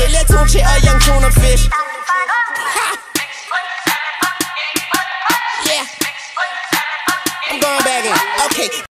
Okay, let's tunche a young tuna fish. Yeah, I'm going back in. Okay.